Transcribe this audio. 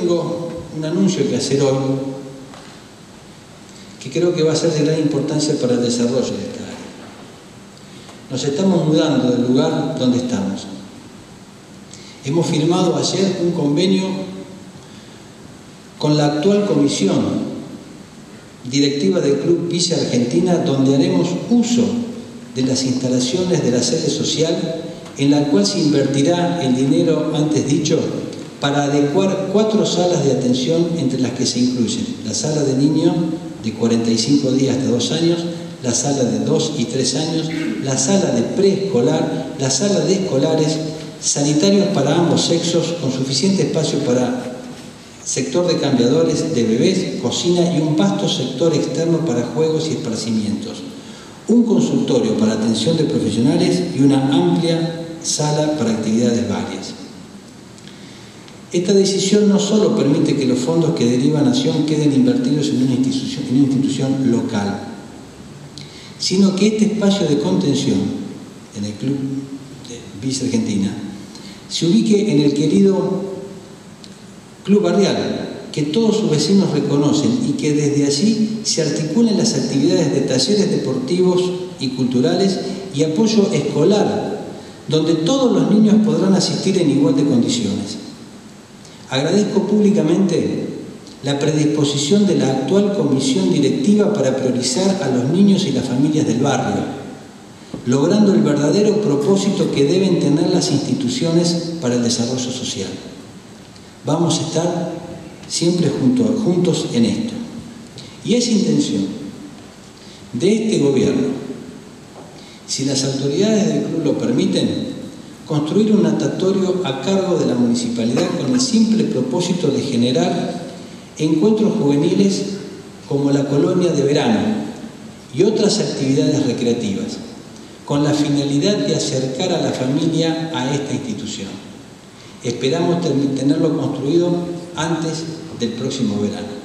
tengo un anuncio que hacer hoy, que creo que va a ser de gran importancia para el desarrollo de esta área. Nos estamos mudando del lugar donde estamos. Hemos firmado ayer un convenio con la actual comisión directiva del Club Villa Argentina, donde haremos uso de las instalaciones de la sede social, en la cual se invertirá el dinero antes dicho para adecuar 4 salas de atención, entre las que se incluyen la sala de niños de 45 días hasta 2 años, la sala de 2 y 3 años, la sala de preescolar, la sala de escolares, sanitarios para ambos sexos, con suficiente espacio para sector de cambiadores de bebés, cocina y un vasto sector externo para juegos y esparcimientos, un consultorio para atención de profesionales y una amplia sala para actividades varias. Esta decisión no solo permite que los fondos que deriva Nación queden invertidos en una institución local, sino que este espacio de contención en el Club de Villa Argentina se ubique en el querido Club Barrial, que todos sus vecinos reconocen, y que desde allí se articulen las actividades de talleres deportivos y culturales y apoyo escolar, donde todos los niños podrán asistir en igual de condiciones. Agradezco públicamente la predisposición de la actual comisión directiva para priorizar a los niños y las familias del barrio, logrando el verdadero propósito que deben tener las instituciones para el desarrollo social. Vamos a estar siempre juntos en esto. Y es intención de este gobierno, si las autoridades del club lo permiten, construir un natatorio a cargo de la municipalidad con el simple propósito de generar encuentros juveniles como la colonia de verano y otras actividades recreativas, con la finalidad de acercar a la familia a esta institución. Esperamos tenerlo construido antes del próximo verano.